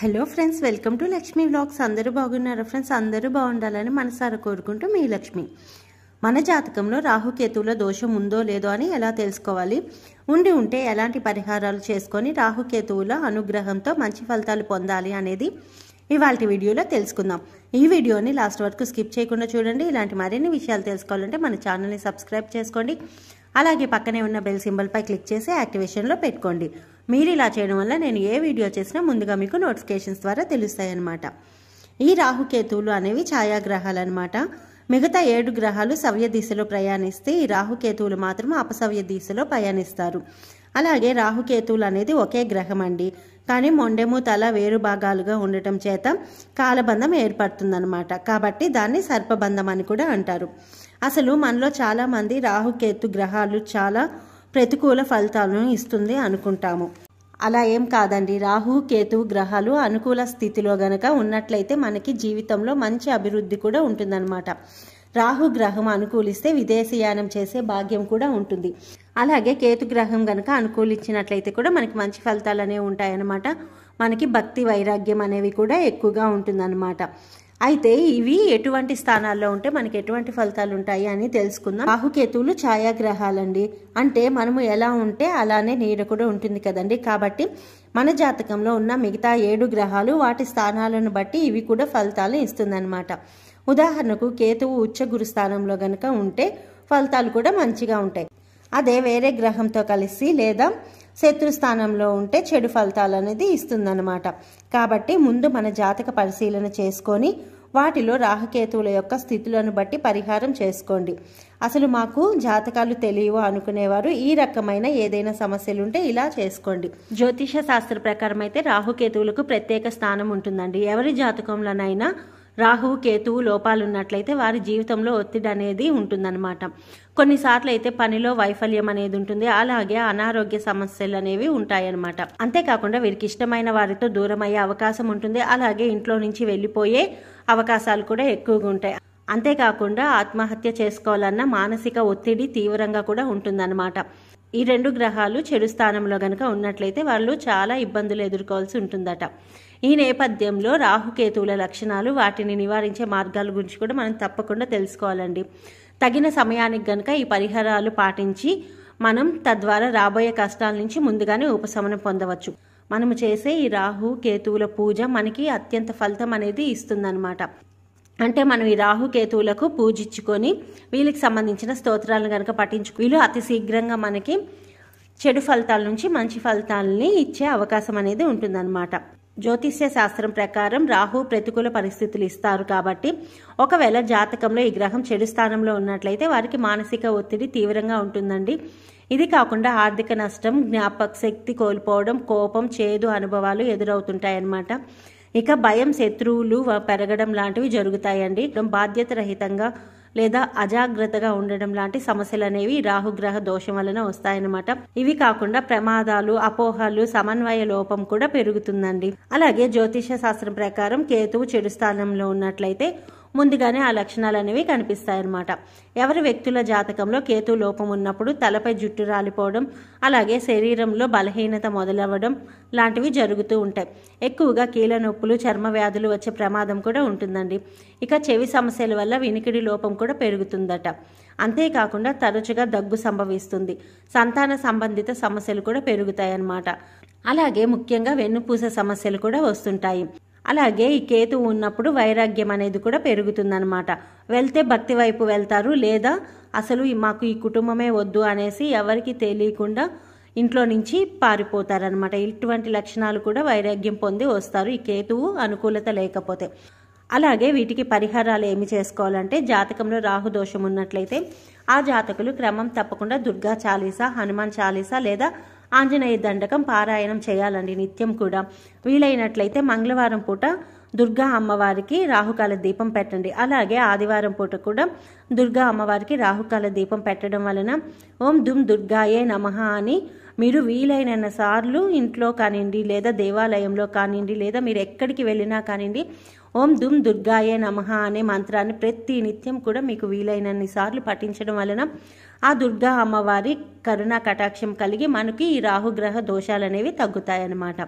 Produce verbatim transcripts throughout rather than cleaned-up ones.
Hello friends, welcome to Lakshmi vlogs. అందరూ బాగున్నారా friends? అందరూ బాగుండాలని మనసారా కోరుకుంటూ మీ లక్ష్మి. మన జాతకంలో రాహుకేతువుల దోషం ఉందో లేదో అని ఎలా తెలుసుకోవాలి, ఉండి ఉంటే ఎలాంటి పరిహారాలు చేసుకొని రాహుకేతువుల అనుగ్రహంతో మంచి ఫలితాలు పొందాలి అనేది ఇవాల్టి వీడియోలో తెలుసుకుందాం. ఈ వీడియోని లాస్ట్ వరకు స్కిప్ చేయకుండా చూడండి. ఇలాంటి మరిన్ని విషయాలు తెలుసుకోవాలంటే మన ఛానల్ని సబ్స్క్రైబ్ చేసుకోండి. అలాగే పక్కనే ఉన్న బెల్ సింబల్పై క్లిక్ చేసి యాక్టివేషన్లో పెట్టుకోండి. మీరు ఇలా చేయడం వల్ల నేను ఏ వీడియో చేసినా ముందుగా మీకు నోటిఫికేషన్స్ ద్వారా తెలుస్తాయన్నమాట. ఈ రాహుకేతువులు అనేవి ఛాయాగ్రహాలు అనమాట. మిగతా ఏడు గ్రహాలు సవ్య దిశలో ప్రయాణిస్తే ఈ రాహుకేతువులు మాత్రం అపసవ్య దిశలో ప్రయాణిస్తారు. అలాగే రాహుకేతువులు అనేది ఒకే గ్రహం అండి, కానీ మొండెము తల వేరు భాగాలుగా ఉండటం చేత కాలబంధం ఏర్పడుతుందన్నమాట. కాబట్టి దాన్ని సర్పబంధం అని కూడా అంటారు. అసలు మనలో చాలా మంది రాహుకేతు గ్రహాలు చాలా ప్రతికూల ఫలితాలను ఇస్తుంది అనుకుంటాము. అలా ఏం కాదండి. రాహు కేతు గ్రహాలు అనుకూల స్థితిలో గనక ఉన్నట్లయితే మనకి జీవితంలో మంచి అభివృద్ధి కూడా ఉంటుందన్నమాట. రాహు గ్రహం అనుకూలిస్తే విదేశీయానం చేసే భాగ్యం కూడా ఉంటుంది. అలాగే కేతు గ్రహం గనక అనుకూలించినట్లయితే కూడా మనకి మంచి ఫలితాలు అనేవి ఉంటాయన్నమాట. మనకి భక్తి వైరాగ్యం అనేవి కూడా ఎక్కువగా ఉంటుందన్నమాట. అయితే ఇవి ఎటువంటి స్థానాల్లో ఉంటే మనకి ఎటువంటి ఫలితాలు ఉంటాయి అని తెలుసుకుందాం. రాహుకేతువులు ఛాయాగ్రహాలండి, అంటే మనము ఎలా ఉంటే అలానే నీడ కూడా ఉంటుంది కదండి. కాబట్టి మన జాతకంలో ఉన్న మిగతా ఏడు గ్రహాలు వాటి స్థానాలను బట్టి ఇవి కూడా ఫలితాలు ఇస్తుందన్నమాట. ఉదాహరణకు కేతువు ఉచ్చ గురు స్థానంలో గనక ఉంటే ఫలితాలు కూడా మంచిగా ఉంటాయి. అదే వేరే గ్రహంతో కలిసి లేదా శత్రు స్థానంలో ఉంటే చెడు ఫలితాలు అనేది ఇస్తుందన్నమాట. కాబట్టి ముందు మన జాతక పరిశీలన చేసుకొని వాటిలో రాహుకేతువుల యొక్క స్థితులను బట్టి పరిహారం చేసుకోండి. అసలు మాకు జాతకాలు తెలియవు అనుకునేవారు ఈ రకమైన ఏదైనా సమస్యలు ఉంటే ఇలా చేసుకోండి. జ్యోతిష శాస్త్ర ప్రకారం అయితే రాహుకేతువులకు ప్రత్యేక స్థానం ఉంటుందండి. ఎవరి జాతకంలోనైనా రాహువు కేతువు లోపాలు ఉన్నట్లయితే వారి జీవితంలో ఒత్తిడి అనేది ఉంటుందన్నమాట. కొన్నిసార్లు అయితే పనిలో వైఫల్యం అనేది ఉంటుంది. అలాగే అనారోగ్య సమస్యలు అనేవి ఉంటాయన్నమాట. అంతేకాకుండా వీరికి ఇష్టమైన వారితో దూరం అయ్యే అవకాశం ఉంటుంది. అలాగే ఇంట్లో నుంచి వెళ్ళిపోయే అవకాశాలు కూడా ఎక్కువగా ఉంటాయి. అంతేకాకుండా ఆత్మహత్య చేసుకోవాలన్న మానసిక ఒత్తిడి తీవ్రంగా కూడా ఉంటుందన్నమాట. ఈ రెండు గ్రహాలు చెడు స్థానంలో గనక ఉన్నట్లయితే వాళ్ళు చాలా ఇబ్బందులు ఎదుర్కోవాల్సి ఉంటుందట. ఈ నేపథ్యంలో రాహుకేతువుల లక్షణాలు, వాటిని నివారించే మార్గాల గురించి కూడా మనం తప్పకుండా తెలుసుకోవాలండి. తగిన సమయానికి గనక ఈ పరిహారాలు పాటించి మనం తద్వారా రాబోయే కష్టాల నుంచి ముందుగానే ఉపశమనం పొందవచ్చు. మనము చేసే ఈ రాహు కేతువుల పూజ మనకి అత్యంత ఫలితం అనేది ఇస్తుందన్నమాట. అంటే మనం ఈ రాహు కేతువులకు పూజించుకొని వీళ్ళకి సంబంధించిన స్తోత్రాలను కనుక పఠించు వీళ్ళు అతి శీఘ్రంగా మనకి చెడు ఫలితాల నుంచి మంచి ఫలితాలని ఇచ్చే అవకాశం అనేది ఉంటుందన్నమాట. జ్యోతిష్య శాస్త్రం ప్రకారం రాహు ప్రతికూల పరిస్థితులు ఇస్తారు. కాబట్టి ఒకవేళ జాతకంలో ఈ గ్రహం చెడు స్థానంలో ఉన్నట్లయితే వారికి మానసిక ఒత్తిడి తీవ్రంగా ఉంటుందండి. ఇది కాకుండా ఆర్థిక నష్టం, జ్ఞాపక శక్తి కోల్పోవడం, కోపం, చేదు అనుభవాలు ఎదురవుతుంటాయన్నమాట. ఇక భయం, శత్రువులు పెరగడం లాంటివి జరుగుతాయండి. బాధ్యత రహితంగా లేదా అజాగ్రత్తగా ఉండడం లాంటి సమస్యలు అనేవి రాహుగ్రహ దోషం వలన వస్తాయన్నమాట. ఇవి కాకుండా ప్రమాదాలు, అపోహలు, సమన్వయ లోపం కూడా పెరుగుతుందండి. అలాగే జ్యోతిష శాస్త్రం ప్రకారం కేతువు చెడు స్థానంలో ఉన్నట్లయితే ముందుగానే ఆ లక్షణాలు అనేవి కనిపిస్తాయన్నమాట. ఎవరి వ్యక్తుల జాతకంలో కేతు లోపం ఉన్నప్పుడు తలపై జుట్టు రాలిపోవడం, అలాగే శరీరంలో బలహీనత మొదలవ్వడం లాంటివి జరుగుతూ ఉంటాయి. ఎక్కువగా కీళ్ళ నొప్పులు, చర్మ వ్యాధులు వచ్చే ప్రమాదం కూడా ఉంటుందండి. ఇక చెవి సమస్యల వల్ల వినికిడి లోపం కూడా పెరుగుతుందట. అంతేకాకుండా తరచుగా దగ్గు సంభవిస్తుంది. సంతాన సంబంధిత సమస్యలు కూడా పెరుగుతాయన్నమాట. అలాగే ముఖ్యంగా వెన్నుపూస సమస్యలు కూడా వస్తుంటాయి. అలాగే ఈ కేతు ఉన్నప్పుడు వైరాగ్యం అనేది కూడా పెరుగుతుందన్నమాట. వెళ్తే భక్తి వైపు వెళ్తారు, లేదా అసలు మాకు ఈ కుటుంబమే వద్దు అనేసి ఎవరికి తెలియకుండా ఇంట్లో నుంచి పారిపోతారనమాట. ఇటువంటి లక్షణాలు కూడా వైరాగ్యం పొంది వస్తారు ఈ కేతువు అనుకూలత లేకపోతే. అలాగే వీటికి పరిహారాలు ఏమి చేసుకోవాలంటే, జాతకంలో రాహు దోషం ఉన్నట్లయితే ఆ జాతకులు క్రమం తప్పకుండా దుర్గా చాలీసా, హనుమాన్ చాలీసా లేదా ఆంజనేయ దండకం పారాయణం చేయాలండి నిత్యం కూడా. వీలైనట్లయితే మంగళవారం పూట దుర్గా అమ్మవారికి రాహుకాల దీపం పెట్టండి. అలాగే ఆదివారం పూట కూడా దుర్గా అమ్మవారికి రాహుకాల దీపం పెట్టడం వలన ఓం దుమ్ దుర్గాయే నమః అని మీరు వీలైన సార్లు ఇంట్లో కానివ్వండి, లేదా దేవాలయంలో కానివ్వండి, లేదా మీరు ఎక్కడికి వెళ్ళినా కానివ్వండి, ఓం దుమ్ దుర్గాయే నమః అనే మంత్రాన్ని ప్రతి నిత్యం కూడా మీకు వీలైనన్ని సార్లు పఠించడం వలన ఆ దుర్గా అమ్మవారి కరుణా కటాక్షం కలిగి మనకి ఈ రాహుగ్రహ దోషాలు అనేవి తగ్గుతాయన్నమాట.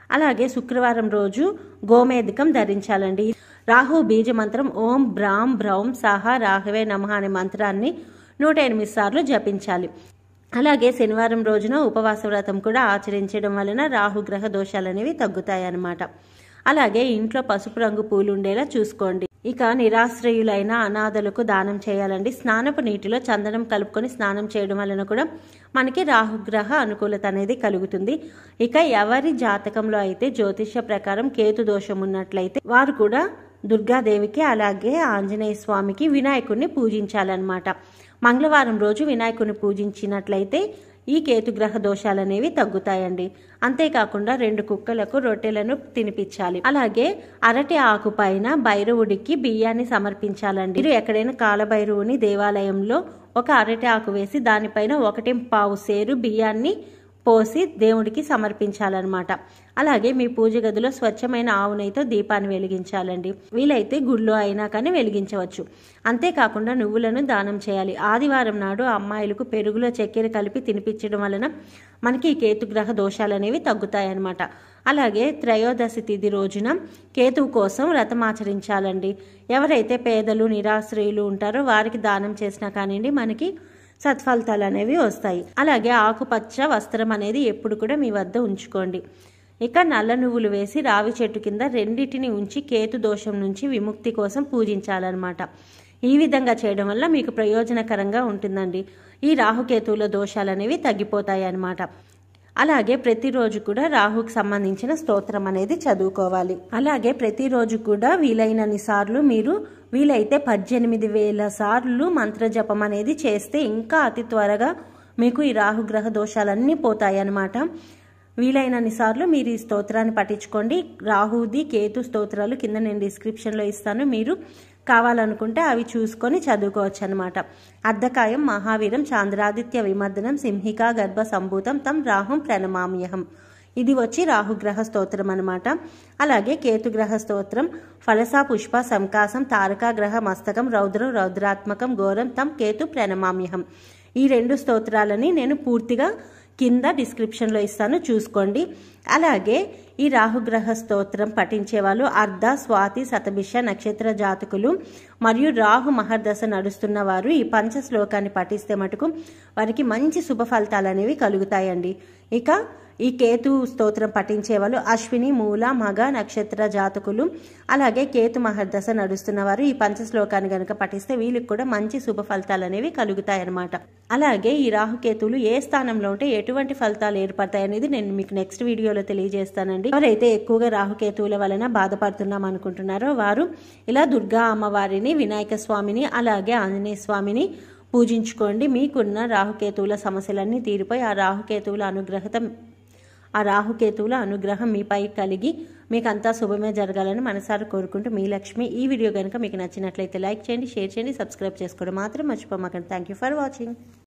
అలాగే శుక్రవారం రోజు గోమేధికం ధరించాలండి. రాహు బీజ మంత్రం ఓం బ్రాం బ్రౌం సాహా రాహవే నమః అనే మంత్రాన్ని నూట ఎనిమిది సార్లు జపించాలి. అలాగే శనివారం రోజున ఉపవాస వ్రతం కూడా ఆచరించడం వలన రాహుగ్రహ దోషాలు అనేవి తగ్గుతాయి అన్నమాట. అలాగే ఇంట్లో పసుపు రంగు పూలు ఉండేలా చూసుకోండి. ఇక నిరాశ్రయులైన అనాథలకు దానం చేయాలండి. స్నానపు నీటిలో చందనం కలుపుకొని స్నానం చేయడం వలన కూడా మనకి రాహుగ్రహ అనుకూలత అనేది కలుగుతుంది. ఇక ఎవరి జాతకంలో అయితే జ్యోతిష్య ప్రకారం కేతు దోషం ఉన్నట్లయితే వారు కూడా దుర్గాదేవికి అలాగే ఆంజనేయ స్వామికి వినాయకుడిని పూజించాలన్నమాట. మంగళవారం రోజు వినాయకుడిని పూజించినట్లయితే ఈ కేతుగ్రహ దోషాలు అనేవి తగ్గుతాయండి. అంతేకాకుండా రెండు కుక్కలకు రొట్టెలను తినిపించాలి. అలాగే అరటి ఆకు పైన భైరవుడికి బియ్యాన్ని సమర్పించాలండి. మీరు ఎక్కడైనా కాలభైరవుని దేవాలయంలో ఒక అరటి ఆకు వేసి దానిపైన ఒకటి పావు సేరు బియ్యాన్ని పోసి దేవుడికి సమర్పించాలన్నమాట. అలాగే మీ పూజ గదిలో స్వచ్ఛమైన ఆవు నెయ్యితో దీపాన్ని వెలిగించాలండి. వీలైతే గుళ్ళో అయినా కానీ వెలిగించవచ్చు. అంతేకాకుండా నువ్వులను దానం చేయాలి. ఆదివారం నాడు అమ్మాయిలకు పెరుగులో చక్కెర కలిపి తినిపించడం వలన మనకి ఈ కేతుగ్రహ దోషాలు అనేవి తగ్గుతాయన్నమాట. అలాగే త్రయోదశి తిథి రోజున కేతువు కోసం వ్రతం ఆచరించాలండి. ఎవరైతే పేదలు నిరాశ్రయులు ఉంటారో వారికి దానం చేసినా కానివ్వండి మనకి సత్ఫలితాలు అనేవి వస్తాయి. అలాగే ఆకుపచ్చ వస్త్రం అనేది ఎప్పుడు కూడా మీ వద్ద ఉంచుకోండి. ఇక నల్ల నువ్వులు వేసి రావి చెట్టు కింద రెండింటిని ఉంచి కేతు దోషం నుంచి విముక్తి కోసం పూజించాలన్నమాట. ఈ విధంగా చేయడం వల్ల మీకు ప్రయోజనకరంగా ఉంటుందండి. ఈ రాహుకేతువుల దోషాలు అనేవి తగ్గిపోతాయి అన్నమాట. అలాగే ప్రతిరోజు కూడా రాహుకి సంబంధించిన స్తోత్రం అనేది చదువుకోవాలి. అలాగే ప్రతిరోజు కూడా వీలైనన్ని సార్లు మీరు వీలైతే పద్దెనిమిది వేల సార్లు మంత్ర జపం అనేది చేస్తే ఇంకా అతి త్వరగా మీకు ఈ రాహుగ్రహ దోషాలన్నీ పోతాయి అన్నమాట. వీలైనన్ని సార్లు మీరు ఈ స్తోత్రాన్ని పఠించుకోండి. రాహుది కేతు స్తోత్రాలు కింద నేను డిస్క్రిప్షన్లో ఇస్తాను. మీరు కావాలనుకుంటే అవి చూసుకొని చదువుకోవచ్చు అనమాట. అర్ధకాయం మహావీరం చాంద్రాదిత్య విమర్దనం సింహికా గర్భ సంభూతం తం రాహుం ప్రణమామ్యహం. ఇది వచ్చి రాహుగ్రహ స్తోత్రం అనమాట. అలాగే కేతుగ్రహ స్తోత్రం ఫలసా పుష్ప సంకాసం తారకాగ్రహ మస్తకం రౌద్రం రౌద్రాత్మకం ఘోరం తం కేతు ప్రణమామ్యహం. ఈ రెండు స్తోత్రాలని నేను పూర్తిగా కింద డిస్క్రిప్షన్లో ఇస్తాను, చూసుకోండి. అలాగే ఈ రాహుగ్రహ స్తోత్రం పఠించే వాళ్ళు అర్ధ స్వాతి శతభిష నక్షత్ర జాతకులు మరియు రాహు మహర్దశ నడుస్తున్న వారు ఈ పంచ శ్లోకాన్ని పఠిస్తే మటుకు వారికి మంచి శుభ ఫలితాలు అనేవి కలుగుతాయండి. ఇక ఈ కేతు స్తోత్రం పఠించే వాళ్ళు అశ్విని మూల మగ నక్షత్ర జాతకులు అలాగే కేతు మహర్దశ నడుస్తున్న వారు ఈ పంచ శ్లోకాన్ని గనక పఠిస్తే వీళ్ళకి కూడా మంచి శుభ ఫలితాలు అనేవి కలుగుతాయి అన్నమాట. అలాగే ఈ రాహుకేతువులు ఏ స్థానంలో ఉంటే ఎటువంటి ఫలితాలు ఏర్పడతాయి అనేది నేను మీకు నెక్స్ట్ వీడియోలో తెలియజేస్తానండి. ఎవరైతే ఎక్కువగా రాహుకేతువుల వలన బాధపడుతున్నాం అనుకుంటున్నారో వారు ఇలా దుర్గా అమ్మవారిని, వినాయక స్వామిని అలాగే ఆంజనేయ స్వామిని పూజించుకోండి. మీకున్న రాహుకేతువుల సమస్యలన్నీ తీరిపోయి ఆ రాహుకేతువుల అనుగ్రహత ఆ రాహుకేతువుల అనుగ్రహం మీపై కలిగి మీకు అంతా శుభమే జరగాలని మనసారా కోరుకుంటూ మీ లక్ష్మి. ఈ వీడియో కనుక మీకు నచ్చినట్లయితే లైక్ చేయండి, షేర్ చేయండి, సబ్స్క్రైబ్ చేసుకోవడం మాత్రం మర్చిపోమాకండి. Thank you for watching.